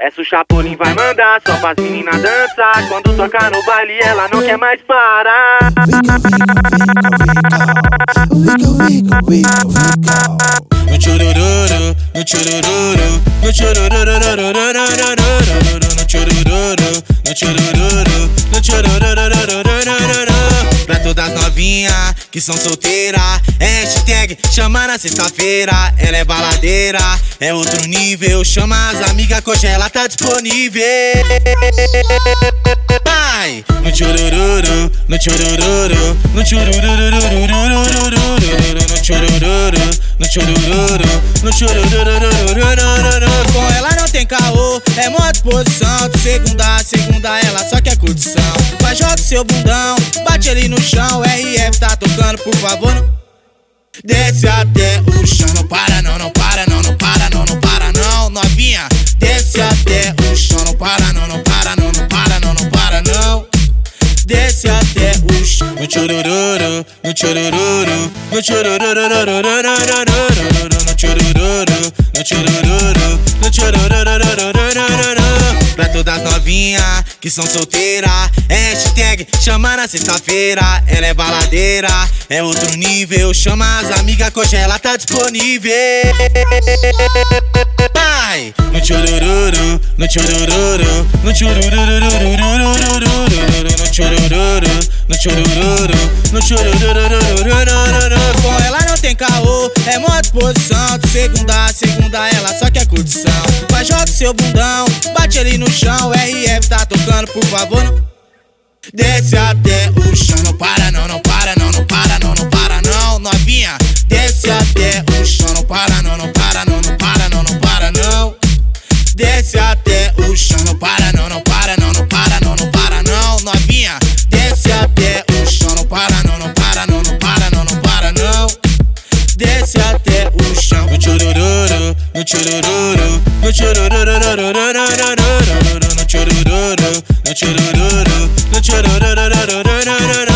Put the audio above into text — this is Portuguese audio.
Essa o Chapolin vai mandar só pras meninas dançar. Quando tocar no baile ela não quer mais parar. No churururu, no churururu, no churururu, no churururu, no churururu, no churururu. Pra todas novinhas que são solteiras, hashtag chama na sexta-feira. Ela é baladeira, é outro nível. Chama as amigas que hoje ela tá disponível. Vai! No churururu, no churururu, no churururu, no churururu, no churururu, no churururu. Com ela não tem caô, é mó disposição. De segunda a segunda ela só quer curtição. Vai, joga seu bundão, bate ali no chão. RF tá tocando, por favor, não. Desce até o chão, não para não, não para não, não para não, não para não. Novinha, desce até o chão, não para não, não para não, não para não, não para não. Desce até o chão. No churururu, no churururu, no churururu, no churururu, no churururu, no churururu. Pra todas novinhas que são solteiras, hashtag chama na sexta-feira. Ela é baladeira, é outro nível. Chama as amigas que hoje ela tá disponível. Vai! No churururu, no churururu, no churururu, no churururu, no churururu, no churururu. Com ela não tem caô, é mó disposição. De segunda a segunda ela só quer curtição. Vai, joga seu bundão, bate ali no chão. RF tá tocando, por favor, não. Desce até o chão, não para não, não para não, não para não, não para não. Novinha, desce até o chão, não para não, não para não, não para não, não para não. Desce até o chão, não para não, não para não, não para não, não para não. Novinha, desce até o chão, não para não, não para não, não para não, não para não. Desce até o chão. No churururu, no churururu, no churururu, no churururu, no churururu, no churururu.